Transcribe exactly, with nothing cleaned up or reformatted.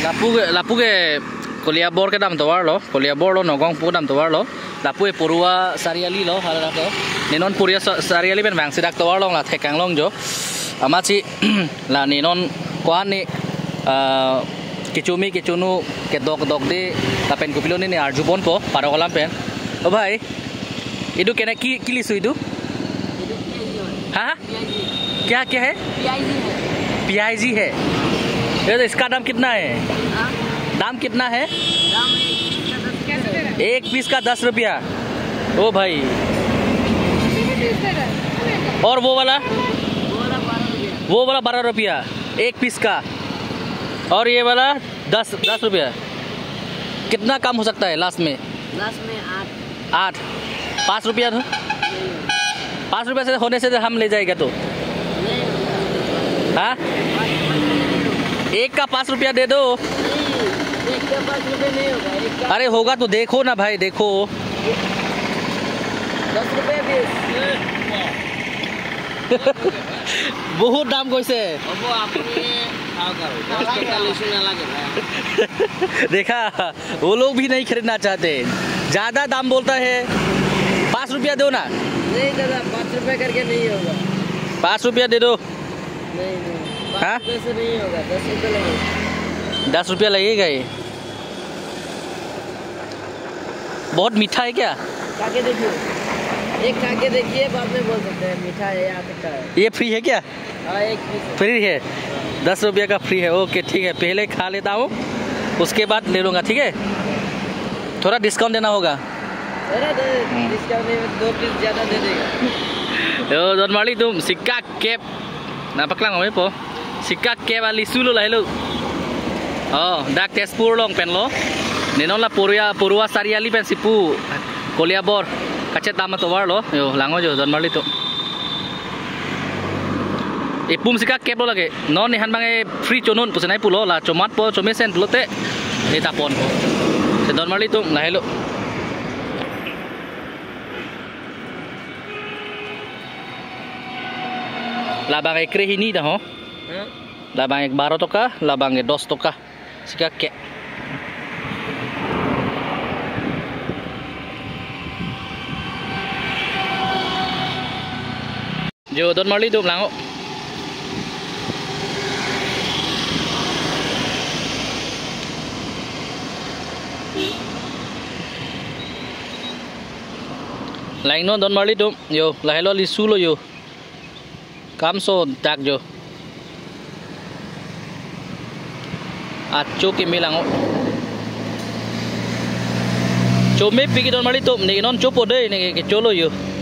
Lapu lapu ke kuliah bor ke dam tawar lo, kuliah bor lo nogong pu dam tawar lo, lapu e Purua Sariali lo, hal dak lo. Ninon Purua Sariali ben bang sidak tawar lo la thekang long jo. Amachi la ninon kuan ni kichumi kichunu ke dok dok de la pen kupilo ni arjubon po paro kolam pen. O bhai, idu kena ki ki lisu idu? हाँ क्या क्या है? PIG है। ये तो इसका दाम कितना है? दाम कितना है? एक पीस का दस रुपया। ओ भाई, और वो वाला वो वाला बारह रुपया एक पीस का, और ये वाला दस दस रुपया। कितना कम हो सकता है लास्ट में? लास्ट में आठ आठ पाँच रुपया तो पाँच रुपये से होने से हम ले जाएगा तो हाँ एक का पाँच रुपया दे दो। एक का पाँच रुपये नहीं होगा, एक का अरे होगा तो देखो ना भाई, देखो दस रुपये बीस बहुत दाम कैसे देखा, वो लोग भी नहीं खरीदना चाहते, ज्यादा दाम बोलता है। पाँच रुपया दो ना। नहीं दादा, पाँच रुपये करके नहीं होगा। पाँच रुपया दे दो। नहीं नहीं, हाँ? पाँच रुपये से नहीं होगा, दस रुपये लगेगा। दस रुपया लगेगा ये। बहुत मीठा है क्या? खा के देखिए, एक खा के देखिए, बाद में बोल सकते हैं मीठा है या खट्टा है। ये फ्री है क्या? हाँ, एक पीस फ्री है, दस रुपया का फ्री है। ओके ठीक है, पहले खा लेता हूँ, उसके बाद ले लूँगा, ठीक है? थोड़ा डिस्काउंट देना होगा। अरे डिस्काउंट में दो पीस ज़्यादा दे देगा। Yo, don Mali tu sikak kep. Napak lang kami po. Sikak kep ali sulo lah lo. Oh, dak Tezpur long pen lo. Ninon la Purua Purua Sariali pen sipu. Kuliah bor. Kacet tama to war lo. Yo, lango jo don Mali tu. Ipum sikak kep lo lagi. Non ni han bang free chonun pusenai pulo la chomat po chomesen pulo te. Ni tapon po. Se don Mali tu lah lo. Labang ekre ini dah ho. Labang ek बारह toka, labang ek दस toka. Sika ke. Jo don Mali tu lango. Lain no don Mali tu. Yo, lahelo lisu lo yo. Kam so dak jo acho ke milango chome pigi don Mali to ne non chopo de ne ke cholo yo